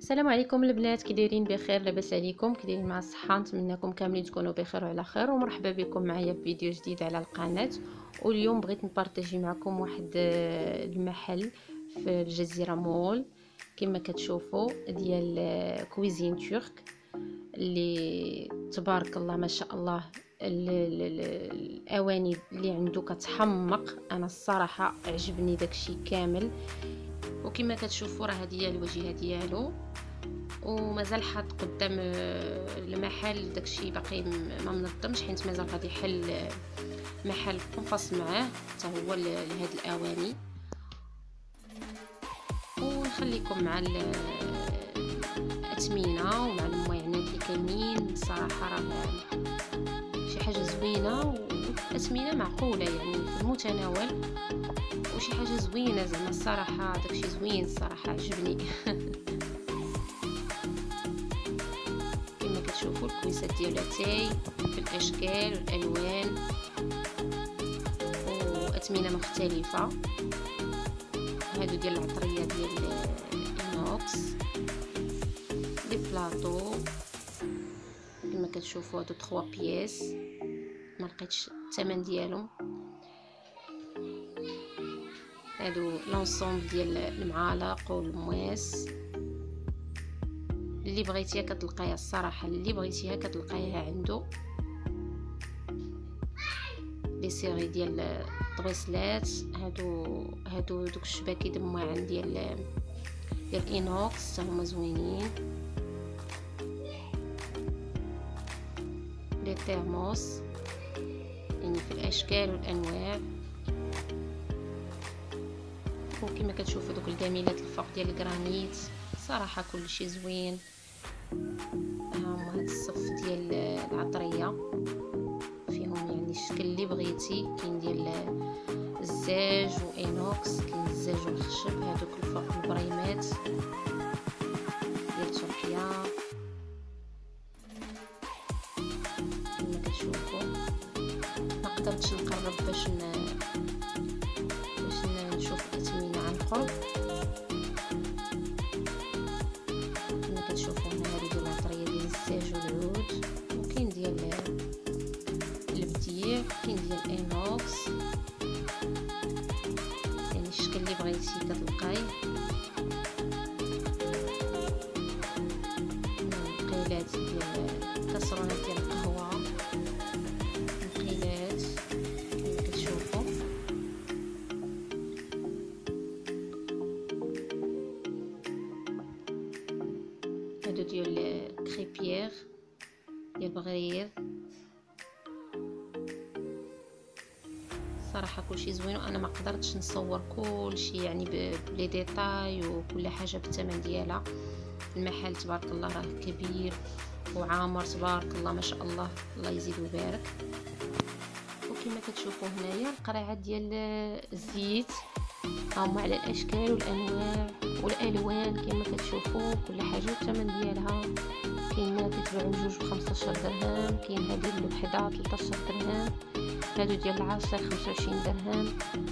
السلام عليكم البنات، كي دايرين؟ بخير؟ لاباس عليكم؟ كي دايرين مع الصحه؟ نتمنىكم كاملين تكونوا بخير وعلى خير، ومرحبا بكم معايا في فيديو جديد على القناه. واليوم بغيت نبارطاجي معكم واحد المحل في الجزيره مول، كما كتشوفوا ديال كويزين ترك اللي تبارك الله ما شاء الله. الاواني اللي عنده كتحمق، انا الصراحه عجبني داكشي كامل. وكما كتشوفوا راه هذه هي الواجهه ديالو، ومازال حاط قدام المحل داكشي باقي ما منظمش، حيت مازال غادي يحل محل منفصل معاه حتى هو لهاد الاواني. ونخليكم مع الاثمنه ومع المعينات اللي كاينين. صراحه راه شي حاجه زوينه، والاثمنه معقوله يعني في المتناول، وشي حاجه زوينه زعما. الصراحه داكشي زوين الصراحه، عجبني. كما كتشوفوا الكويسات ديالها تاي في الاشكال والالوان واثمنه مختلفه. هادو ديال العطريه ديال الانوكس، لي بلاطو كما كتشوفوا هادو 3 بياس، ما لقيتش الثمن ديالهم. هادو لونسومبل ديال المعالق والمواس، اللي بغيتيها كتلقايها الصراحه، اللي بغيتيها كتلقايها عنده. لي سيري ديال الطبيسلات، هادو دوك الشباكي دموعن ديال الانوكس، هما زوينين. لي تيرموس يعني في الاشكال والانواع. وكما كتشوفوا دوك الجميلات الفوق ديال الجرانيت، صراحه كلشي زوين. هما هاد الصف ديال العطريه فيهم يعني الشكل اللي بغيتي، كاين ديال الزاج وانوكس، كاين الزاج والخشب. هادوك الفوق البريمات ديال تركيا كما كتشوفوا. ما قدرتش نقرب باش نشوف الاثمنه عن قرب. كما كتشوفوا هنا هادو ديال العطريه ديال الزاج والعود، وكاين ديال البديع، كاين ديال الانوكس، يعني الشكل اللي بغيتي كتلقايه. القيلات ديال كاسرونات ديال القهوه، القيلات كما كتشوفوا. هادو ديال كريبيير ديال بغرير. صراحه كلشي زوين، وانا ما قدرتش نصور كلشي يعني بلي ديتاي وكل حاجه بالثمن ديالها. المحل تبارك الله راه كبير وعامر، تبارك الله ما شاء الله، الله يزيد ويبارك. وكما كتشوفوا هنايا القريعات ديال الزيت، هما على الاشكال والانواع والالوان كما كتشوفوا، كل حاجه والثمن ديالها. كاين كيتباعوا بجوج ب15 درهم، كاين هذه اللي بحدا 13 درهم، هادو ديال العصير 25 درهم.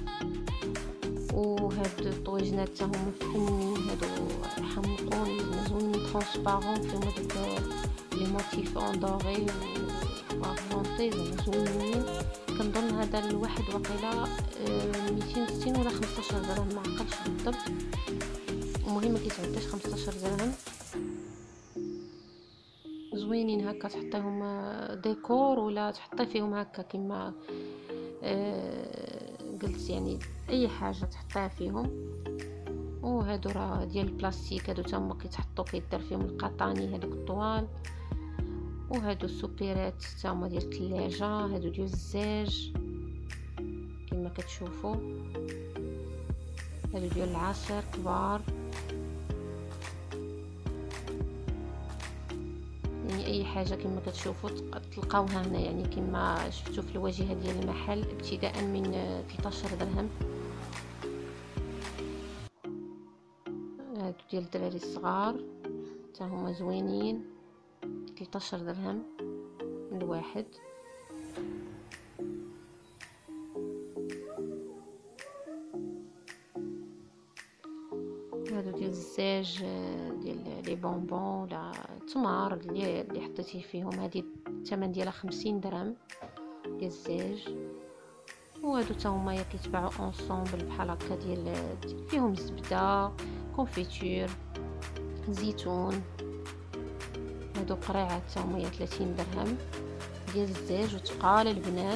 وهاد الطويجنات حتى هما فنين، هادو حمقون زوينين ترونسبارون، فيهم هادوك لي موتيف اون دوري وارجونتي زوينين. كنظن هذا الواحد وقيله 260 ولا 15 درهم، ما عقلتش بالضبط. المهم ما كيتعداش 15 درهم. زوينين هكا، تحطيهم ديكور ولا تحطي فيهم هكا كما قلت، يعني اي حاجه تحطيها فيهم. وهادو راه ديال البلاستيك، هادو تما كيتحطوا كيدار فيهم القطاني هذوك الطوال. وهادو السوبيرات تما ديال الثلاجه، هادو ديال الزاج كما كتشوفوا. هادو ديال العصير كبار، يعني اي حاجه كما كتشوفوا تلقاوها هنا، يعني كما شفتوا في الواجهه ديال المحل، ابتداء من 13 درهم. هادو ديال الدراري الصغار حتى هما زوينين، 13 درهم الواحد. هادو ديال الزاج، ديال لي بونبون ولا تمر اللي حطيتيه فيهم. هادي الثمن ديالها 50 درهم ديال الزاج. وهادو تا هما كيتباعوا اونصومبل بحال هكا، ديال فيهم الزبده، كونفيتور، زيتون. هادو قريعات تا هما 30 درهم ديال الزاج، وتقال البنات.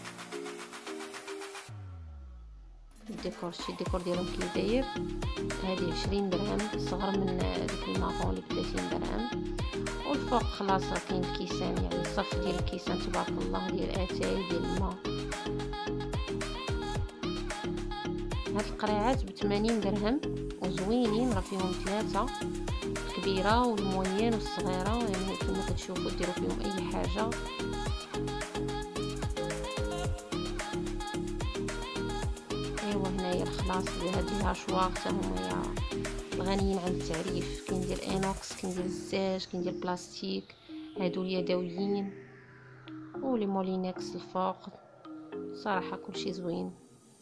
الديكور ديالهم كي داير. هذه 20 درهم، صغر من ديك المافون اللي ب 30 درهم. والفوق خلاص راه كاين الكيسان، يعني الصف ديال الكيسان تبارك الله، ديال اتاي ديال الماء. هاد القريعات ب 80 درهم وزوينين، راه فيهم ثلاثه، الكبيره والموين والصغيره، يعني كما كتشوفوا ديروا فيهم اي حاجه. ايوا هنايا الخلاص ديال هاد الهاشوار حتى هما الغنيين عن التعريف. كاين ديال انوكس، كاين ديال الزاج، كاين ديال بلاستيك، هادو اليدويين، ولي مولينكس الفوق. صراحه كلشي زوين.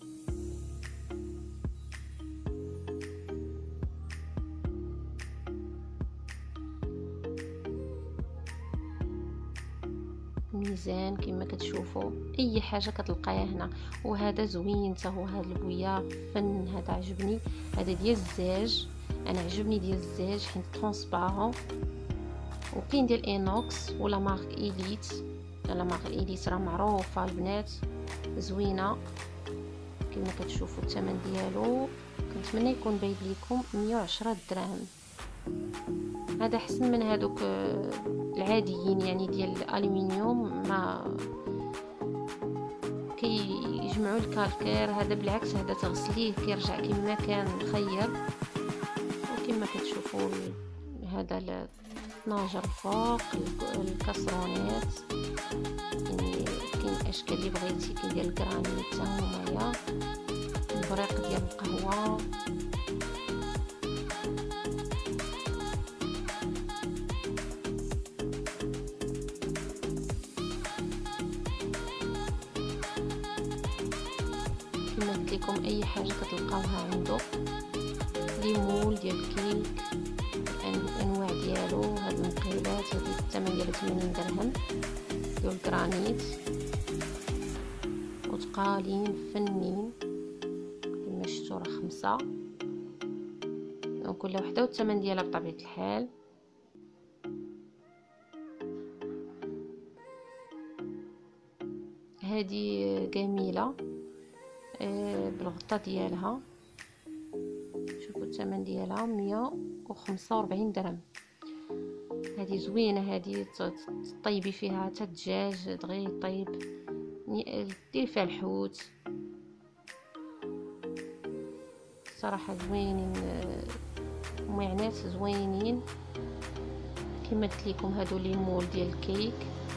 ميزان كما كتشوفوا، اي حاجه كتلقايها هنا. وهذا زوين حتى هو، هذا البويه فن، هذا عجبني. هذا ديال الزاج، انا عجبني ديال الزاج حيت ترونسبارون. وكاين ديال انوكس ولا مارك إليت. لا مارك إليت راه معروفه البنات، زوينه كما كتشوفوا. الثمن ديالو كنتمنى يكون باين لكم 110 دراهم. هذا احسن من هذوك العاديين، يعني ديال الالومنيوم، ما كيجمعوا الكالكير. هذا بالعكس، هذا تغسليه كيرجع كما كان مخير. وكما كتشوفوا هذا الطناجر فوق، الكاسرونات، يعني كاين اشكال اللي بغيتي. كاين ديال الكرانيت حتى هما، البريق ديال القهوه. كما قلت لكم اي حاجه كتلقاوها عنده. ليمول ديال الكيك، الانواع ديالو. هاد المقيلات هذه الثمن ديالها 80 درهم ديال الجرانيت، وتقالين فنين كما شفتوا راه 5. وكل وحده والثمن ديالها بطبيعه الحال. هذه جميله بالغطاء ديالها، شوفوا الثمن ديالها 145 درهم. هذه زوينه، هذه طيبي فيها حتى الدجاج دغيا طيب، ديري فيها الحوت. صراحه زوينين، معنات زوينين. كما قلت لكم هادو لي مول ديال الكيك.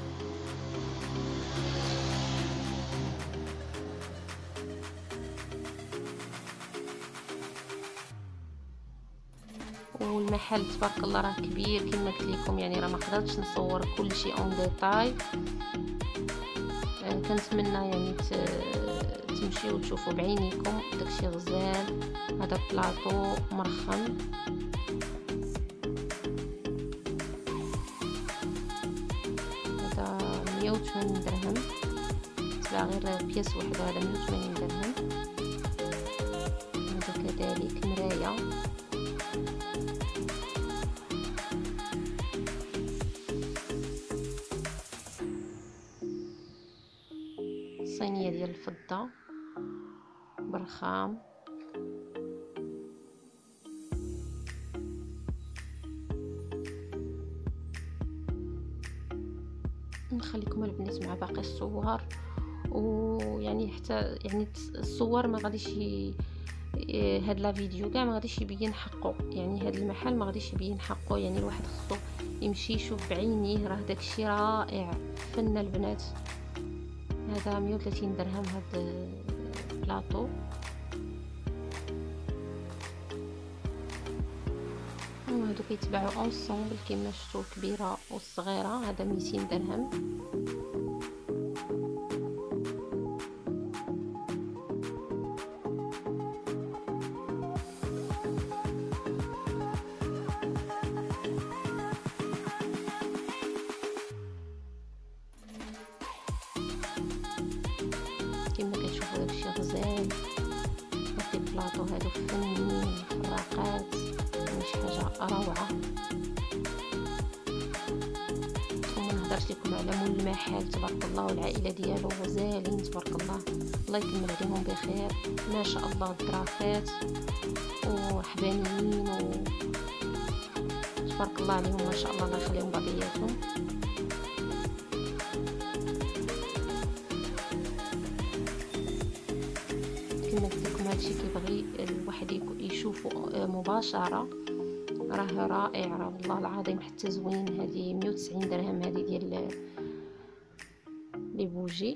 والمحل تبارك الله راه كبير كما قلت لكم، يعني راه ما قدرتش نصور كل شيء اون ديتاي. كنتمنى يعني تمشيو وتشوفوا بعينيكم داكشي غزال. هذا بلاطو مرخم. هذا 180 درهم، تباع غير بياس وحده. هذا 180 درهم. هذا كذلك مرايه. صينيه ديال الفضه برخام. نخليكم البنات مع باقي الصور. ويعني حتى يعني الصور ما غاديش هاد لا فيديو كاع ما غاديش يبين حقه، يعني هاد المحل ما غاديش يبين حقه. يعني الواحد خصو يمشي يشوف بعينيه، راه داكشي رائع فن البنات. هذا 130 درهم هاد البلاطو. وهادو كيتباعوا اونصومبل كما شفتوا، الكبيره والصغيره. هذا 200 درهم. فنيين الفراقات، يعني شي حاجه روعه. وما نهضرش لكم على مول المحل تبارك الله والعائله ديالو غزالين تبارك الله، الله يكمل عليهم بخير ما شاء الله. الظرافات وحبانيين تبارك الله عليهم ما شاء الله، الله يخليهم بعضياتهم. كما قلت لكم هادشي كيبغي الواحد يشوفه مباشره، راه رائع، راه والله العظيم حتى زوين. هذه 190 درهم هذه ديال لي بوجي.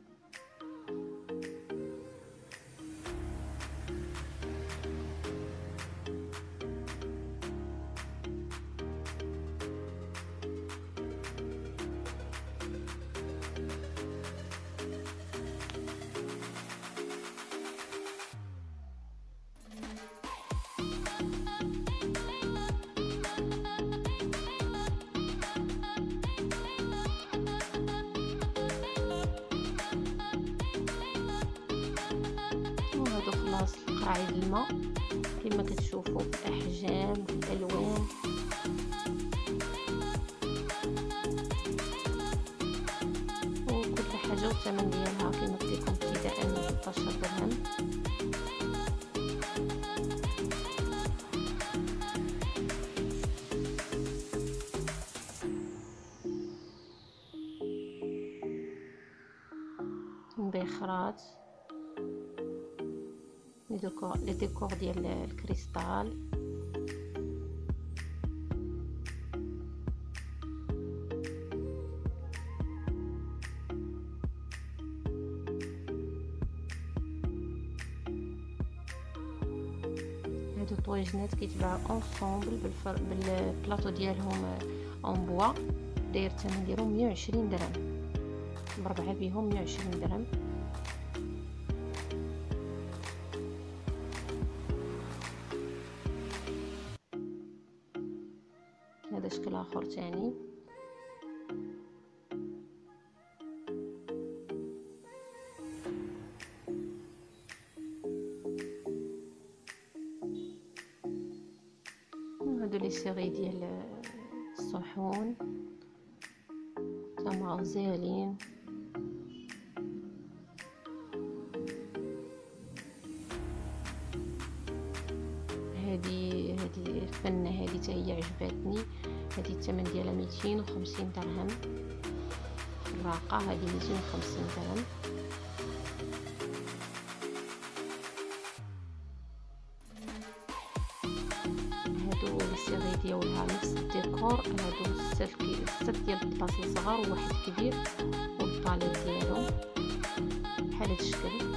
وهادو خلاص قراعي الماء كما كتشوفوا في الاحجام في الالوان. وكل حاجه والثمن ديالها كما قلت لكم ابتداء من 16 درهم. مبخرات لي ديكور ديال الكريستال. هادو طويجنات كيتباعو اونصومبل بالبلاطو ديالهم اون بوا، داير الثمن ديالهم 120 درهم، بربعه بيهم 120 درهم. هذا شكل اخر تاني. هادو لي سيري ديال الصحون تما غزالين. هذه الفنه هذه حتى هي عجبتني. هذه الثمن ديالها 250 درهم، الراقه هذه 250 درهم. هادو السيري ديالها نفس الديكور، هادو 6 ديال البلاصه صغار وواحد كبير، والباليت ديالهم بحال هاد الشكل.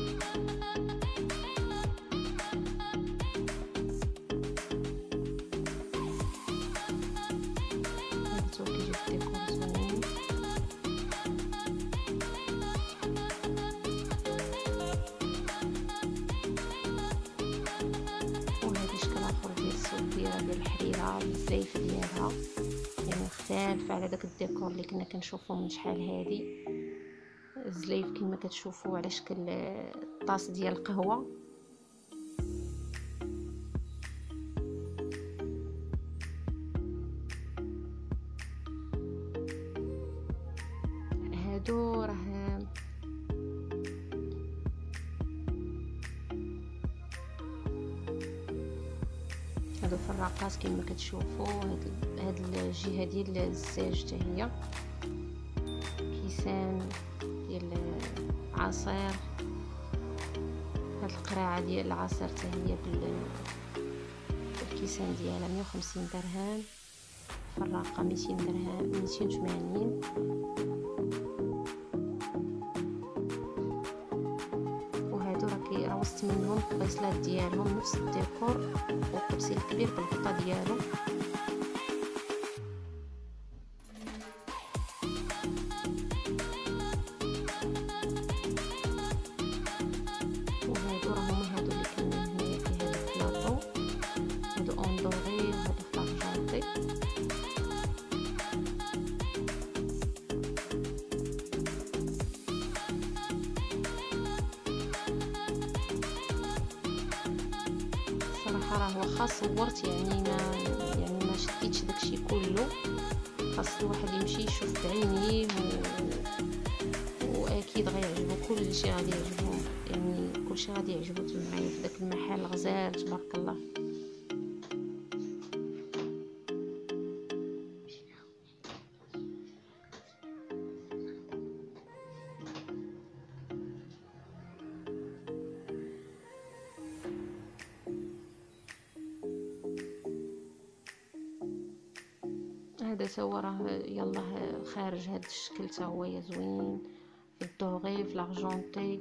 ديال الحريره بالزيف ديالها، يعني مختلف على داك الديكور اللي كنا كنشوفو من شحال هادي. الزليف كما كتشوفوا على شكل طاس ديال القهوه. هادو راه هادو فراقات كما كتشوفوا. هاد الجهه ديال الزاج حتى هي كيسان ديال عصير. هاد القراعه ديال العصير حتى هي بالكيسان ديالها 150 درهم، فراقه 200 درهم 280. وسط منهم الطبيصلات ديالهم نفس الديكور، والطبسيل الكبير بالغطا ديالو. وهادو راهم هادو اللي كاينين هنايا في هاد البلاطو، هادو اوندوري وهادو فلارجونطي. صراحه راه واخا صورت ما شديتش داكشي كله. خاص الواحد يمشي يشوف بعينيه واكيد غيعجبو كلشي، غادي يعجبهم يعني كلشي غادي يعجبو معايا في داك المحل غزال تبارك الله. هذا توا راه يلاه خارج هذا الشكل تا هو زوين في الدوغي في لارجونتي.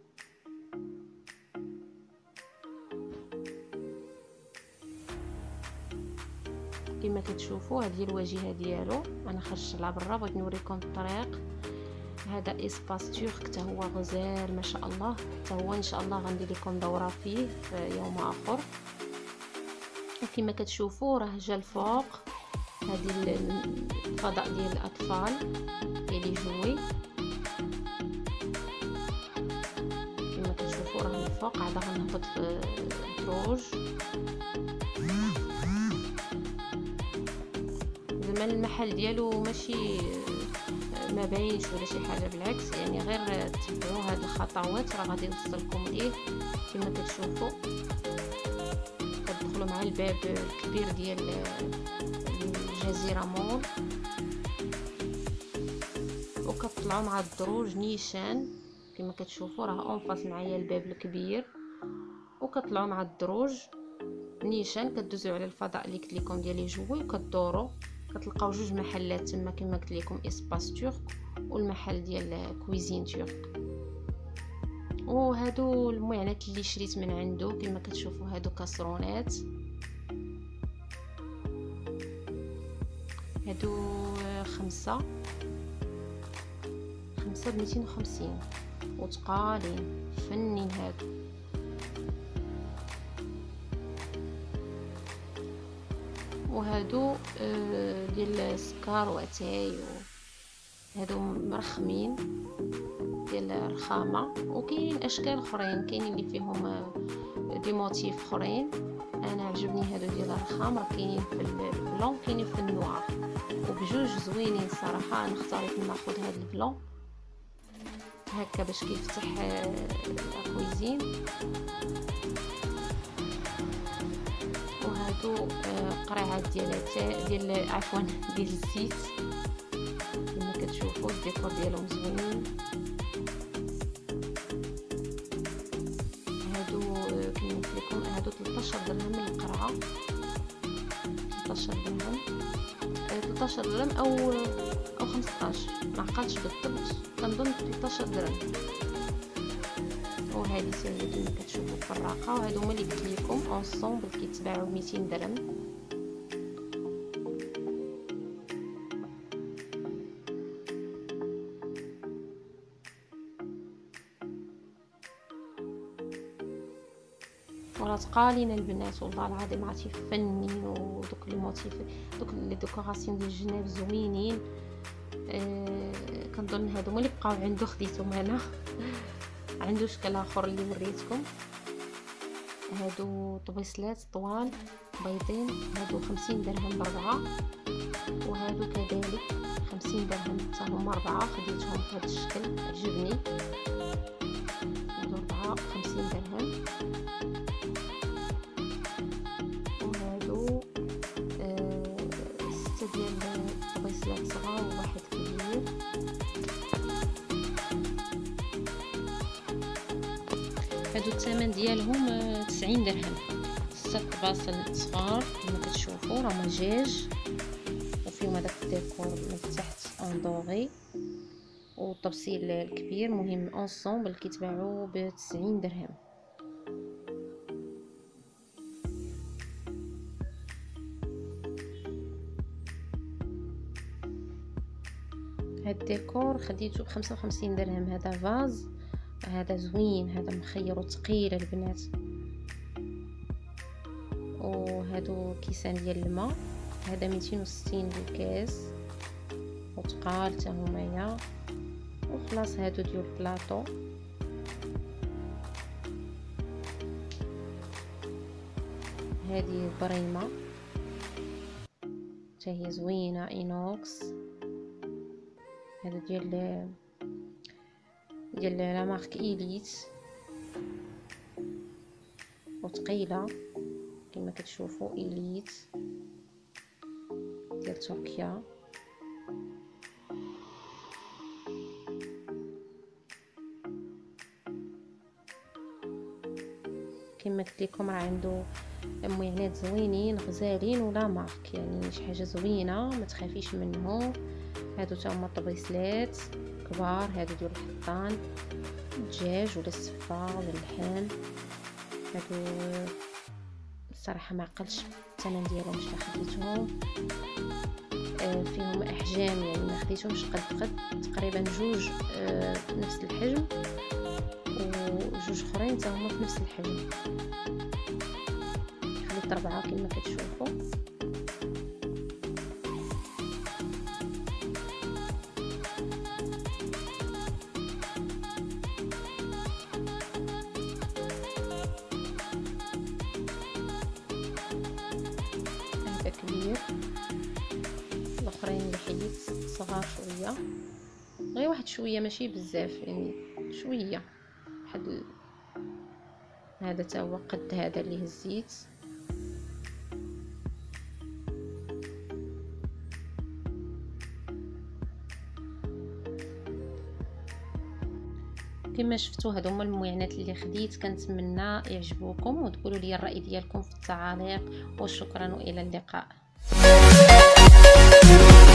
كما كتشوفوا هذه الواجهه ديالو. انا خرجت لها برا بغيت نوريكم الطريق. هذا اسباس تورك تا هو غزال ما شاء الله، تا هو ان شاء الله غندير لكم دوره فيه في يوم اخر. وكما كتشوفوا راه جا الفوق هذه الفضاء ديال الاطفال اللي جوي. كما كتشوفوا راه الفوق عاد غنهبط في الدروج. زعما المحل ديالو ماشي ما باينش ولا شي حاجه، بالعكس يعني غير تبعوا هاد الخطوات راه غادي نوصلكم ليه. كما كتشوفوا كتدخلوا مع الباب الكبير ديال الجزيره مول وكتطلعوا مع الدروج نيشان. كما كتشوفوا راه اونفاس معايا الباب الكبير، وكتطلعوا مع الدروج نيشان كدوزوا على الفضاء اللي قلت لكم ديال جوي وكدوروا كتلقاو جوج محلات تما كما قلت لكم اسباس تورك والمحل ديال كويزين تورك. وهادو المعانات اللي شريت من عنده كما كتشوفوا هادو كاسرونات، هادو خمسة ب250 وتقالين فنين هادو. وهادو ديال سكر واتاي، هادو مرخمين ديال الرخامه. وكاين اشكال اخرين كاينين اللي فيهم دي موتيف اخرين. انا عجبني هادو ديال الرخام، راه كاينين في البلون كاينين في النوار وبجوج زوينين صراحه. انا اختاريت ناخذ هاد البلون هكا باش كيفتح الكويزين. وهادو قريعات ديال عفوا ديال الزيت كما كتشوفوا الديكور ديالهم زوين. هادو كما قلت لكم هادو 13 درهم القرعه، 13 درهم 13 درهم او 15 ما عقلتش بالضبط، كنظن 13 درهم. وهذه سيدي كما كتشوفوا فراقه. وهادو هما اللي قلت لكم اونصومبل كيتباعوا 200 درهم. وراه تقالين البنات والله العظيم عرفتي فنين. ودوك لي موتيف دوك لي ديكوراسيون ديال الجناب زوينين. كنظن هادو هما اللي بقاو عنده خديتهم انا. عنده شكل اخر اللي وريتكم. هادو طبيصلات طوال بيضين، هادو 50 درهم بربعه. وهادو كذلك 50 درهم حتى هما ربعه. خديتهم بهذا الشكل عجبني. هادو ربعه 50 درهم. وهادو 6 ديال الطبيصلات صغار وواحد كبير. هادو الثمن ديالهم 90 درهم. 6 طباصل صغار كما كتشوفوا راه مجاج وفيهم هذاك الديكور من تحت اندوري والطبسيل الكبير. مهم اونصومبل كيتباعوا ب 90 درهم. هاد الديكور خديته ب 55 درهم. هذا فاز، هذا زوين، هذا مخير وثقيل البنات. وهادو كيسان ديال الماء، هذا 260 بالكاس وتقال حتى همايا. وخلاص هادو ديال البلاطو. هذه بريمة حتى هي زوينة اينوكس. هذا ديال لا مارك إليت وثقيلة كما كتشوفوا. إليت ديال تركيا. كما قلت لكم راه عنده معينات زوينين غزالين ولا مارك، يعني شي حاجه زوينه ما تخافيش منه. هادو تا هما الطبيسلات كبار، هادو ديال الحطان الدجاج ولا السفه ولا اللحم. هادو الصراحه ما عقلش الثمن ديالهم شحال خديتهم. فيهم احجام، يعني ما خديتهمش قد تقريبا جوج نفس الحجم وجوج اخرين تا هما في نفس الحجم. خديت 4 كما كتشوفوا. هذا كبير، الاخرين اللي حيدت صغار شويه، غير واحد شويه ماشي بزاف، يعني شويه واحد. هذا تا هو قد هذا اللي هزيت. كما شفتوا هادو هما المعينات اللي خديت. كنتمنى يعجبوكم وتقولوا لي الراي ديالكم في التعاليق، وشكرا والى اللقاء.